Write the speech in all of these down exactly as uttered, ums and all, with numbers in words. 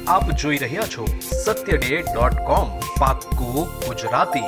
आप જોઈ રહ્યા છો સત્ય ડે ડોટ કોમ પાક્કું ગુજરાતી।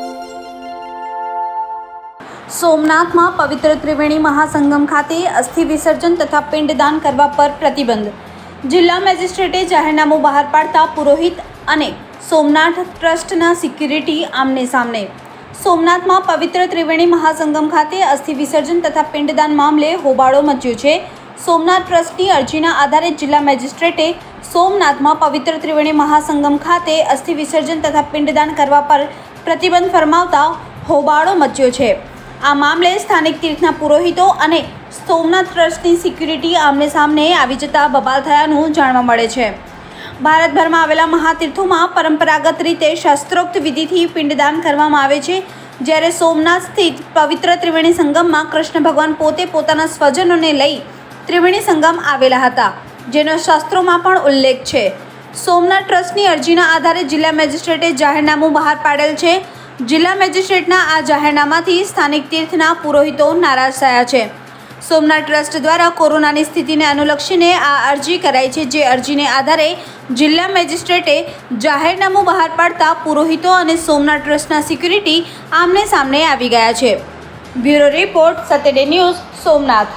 સોમનાથમાં પવિત્ર ત્રિવેણી મહાસંગમ ખાતે અસ્થિ વિસર્જન તથા પિંડદાન કરવા પર પ્રતિબંધ। જિલ્લા મેજિસ્ટ્રેટે જાહેરનામું બહાર પાડતા પુરોહિત અને સોમનાથ ટ્રસ્ટના સિક્યુરિટી આમને સામને। સોમનાથમાં પવિત્ર ત્રિવેણી મહાસંગમ ખાતે અસ્થિ વિસર્જન તથા પિંડદાન મામલે હોબાળો મચ્યો છે। સોમનાથ ટ્રસ્ટની અરજીના આધારે જિલ્લા મેજિસ્ટ્રેટે સોમનાથમાં પવિત્ર ત્રિવેણી મહાસંગમ ખાતે અસ્થિ વિસર્જન તથા પિંડદાન કરવા પર પ્રતિબંધ ફરમાવતા હોબાળો મચ્યો છે। આ મામલે સ્થાનિક તીર્થના પુરોહિતો અને સોમનાથ ટ્રસ્ટની સિક્યુરિટી આમને સામને આવી જતા બબાલ થયાનું જાણવા મળે છે। ભારતભરમાં આવેલા મહાતીર્થોમાં પરંપરાગત રીતે શાસ્ત્રોક્ત વિધિથી પિંડદાન કરવામાં આવે છે, જ્યારે સોમનાથ સ્થિત પવિત્ર ત્રિવેણી સંગમમાં કૃષ્ણ ભગવાન પોતે પોતાના સ્વજનોને લઈ ત્રિવેણી સંગમ આવેલા હતા, જેનો શાસ્ત્રોમાં પણ ઉલ્લેખ છે। સોમનાથ ટ્રસ્ટની અરજીના આધારે જિલ્લા મેજિસ્ટ્રેટે જાહેરનામું બહાર પાડેલ છે। જિલ્લા મેજિસ્ટ્રેટના આ જાહેરનામાથી સ્થાનિક તીર્થના પુરોહિતો નારાજ થયા છે। સોમનાથ ટ્રસ્ટ દ્વારા કોરોનાની સ્થિતિને અનુલક્ષીને આ અરજી કરાઈ છે, જે અરજીને આધારે જિલ્લા મેજિસ્ટ્રેટે જાહેરનામું બહાર પાડતા પુરોહિતો અને સોમનાથ ટ્રસ્ટના સિક્યુરિટી આમને સામને આવી ગયા છે। Bureau report, Satya day news, Somnath.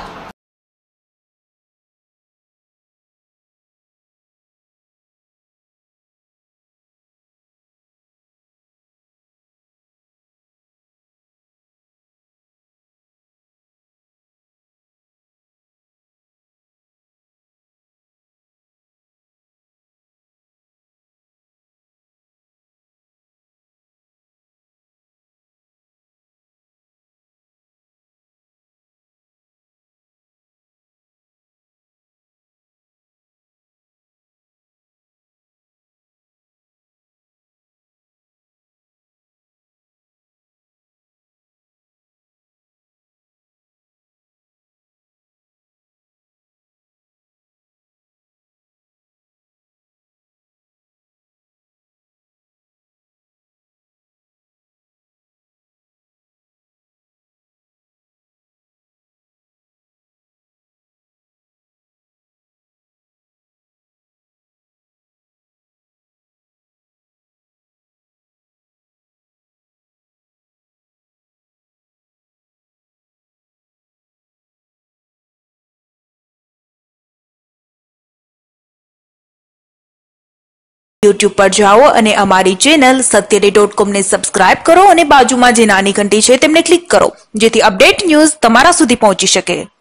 YouTube પર જાઓ અને અમારી ચેનલ સત્ય ડે ડોટ કોમ ને સબસ્ક્રાઇબ કરો અને બાજુમાં જે નાની ઘંટી છે તેમને ક્લિક કરો, જેથી અપડેટ ન્યૂઝ તમારા સુધી પહોંચી શકે।